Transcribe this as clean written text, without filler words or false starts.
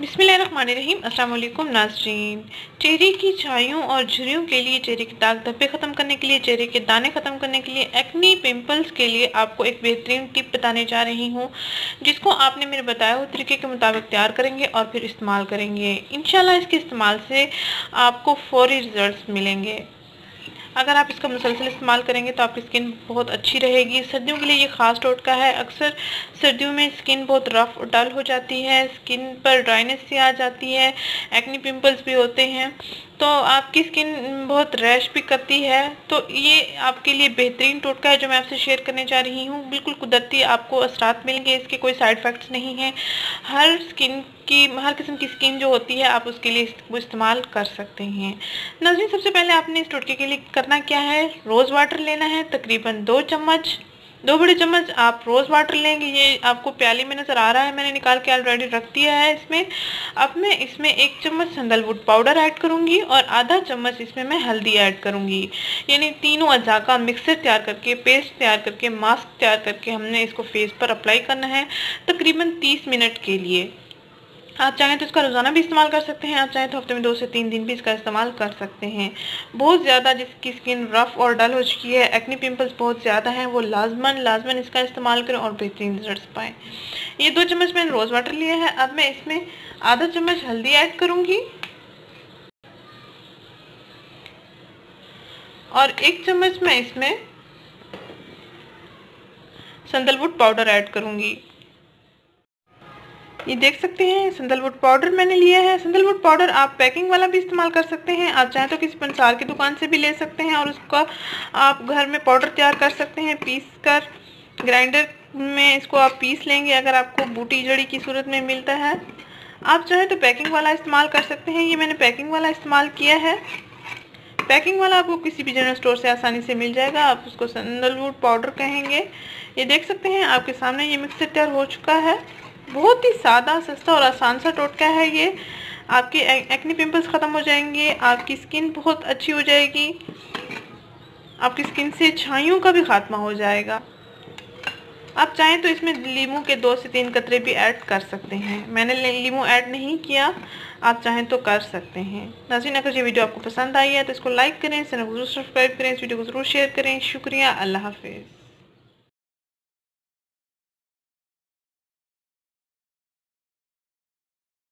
बिस्मिल्लाहिर्रहमानिर्रहीम। अस्सलाम वालेकुम नाज़रीन। चेहरे की छाइयों और झुर्रियों के लिए, चेहरे के दाग धब्बे ख़त्म करने के लिए, चेहरे के दाने ख़त्म करने के लिए, एक्नी पिंपल्स के लिए आपको एक बेहतरीन टिप बताने जा रही हूँ, जिसको आपने मेरे बताए हुए तरीके के मुताबिक तैयार करेंगे और फिर इस्तेमाल करेंगे। इंशाल्लाह इसके इस्तेमाल से आपको फ़ौरी रिज़ल्ट्स मिलेंगे। अगर आप इसका मुसलसल इस्तेमाल करेंगे तो आपकी स्किन बहुत अच्छी रहेगी। सर्दियों के लिए ये ख़ास टोटका है। अक्सर सर्दियों में स्किन बहुत रफ़ और डल हो जाती है, स्किन पर ड्राइनेस सी आ जाती है, एक्नी पिंपल्स भी होते हैं, तो आपकी स्किन बहुत रैश भी करती है। तो ये आपके लिए बेहतरीन टोटका है जो मैं आपसे शेयर करने जा रही हूँ। बिल्कुल कुदरती आपको असरात मिलेंगे, इसके कोई साइड इफ़ेक्ट्स नहीं हैं। हर किस्म की स्किन जो होती है आप उसके लिए इसको इस्तेमाल कर सकते हैं। नाज़रीन, सबसे पहले आपने इस टोटके के लिए करना क्या है, रोज़ वाटर लेना है। तकरीबन 2 बड़े चम्मच आप रोज़ वाटर लेंगे। ये आपको प्याली में नज़र आ रहा है, मैंने निकाल के ऑलरेडी रख दिया है इसमें। अब मैं इसमें 1 चम्मच सैंडलवुड पाउडर ऐड करूँगी और आधा चम्मच इसमें मैं हल्दी ऐड करूँगी। यानी तीनों अज़ा का मिक्सर तैयार करके, पेस्ट तैयार करके, मास्क तैयार करके हमने इसको फेस पर अप्लाई करना है तकरीबन 30 मिनट के लिए। आप चाहें तो इसका रोज़ाना भी इस्तेमाल कर सकते हैं, आप चाहें तो हफ्ते में 2 से 3 दिन भी इसका इस्तेमाल कर सकते हैं। बहुत ज़्यादा जिसकी स्किन रफ़ और डल हो चुकी है, एक्नी पिंपल्स बहुत ज़्यादा हैं, वो लाजमन इसका इस्तेमाल करें और बेहतरीन रिजल्ट्स पाएँ। ये 2 चम्मच मैंने रोज़ वाटर लिया है। अब मैं इसमें आधा चम्मच हल्दी ऐड करूँगी और 1 चम्मच मैं इसमें सैंडलवुड पाउडर ऐड करूँगी। ये देख सकते हैं सैंडलवुड पाउडर मैंने लिया है। सैंडलवुड पाउडर आप पैकिंग वाला भी इस्तेमाल कर सकते हैं, आप चाहें तो किसी पंसार की दुकान से भी ले सकते हैं और उसका आप घर में पाउडर तैयार कर सकते हैं। पीस कर ग्राइंडर में इसको आप पीस लेंगे, अगर आपको बूटी जड़ी की सूरत में मिलता है। आप चाहें तो पैकिंग वाला इस्तेमाल कर सकते हैं। ये मैंने पैकिंग वाला इस्तेमाल किया है। पैकिंग वाला आपको किसी भी जनरल स्टोर से आसानी से मिल जाएगा, आप उसको सैंडलवुड पाउडर कहेंगे। ये देख सकते हैं आपके सामने ये मिक्सर तैयार हो चुका है। बहुत ही सादा, सस्ता और आसान सा टोटका है ये। आपके एक्नी पिंपल्स ख़त्म हो जाएंगे, आपकी स्किन बहुत अच्छी हो जाएगी, आपकी स्किन से छाइयों का भी खात्मा हो जाएगा। आप चाहें तो इसमें लीमू के 2 से 3 कतरे भी ऐड कर सकते हैं। मैंने लीमू ऐड नहीं किया, आप चाहें तो कर सकते हैं। नाज़रीन, अगर ये वीडियो आपको पसंद आई है तो इसको लाइक करें, चैनल को ज़रूर सब्सक्राइब करें, इस वीडियो को ज़रूर शेयर करें। शुक्रिया, अल्लाह हाफ़िज़।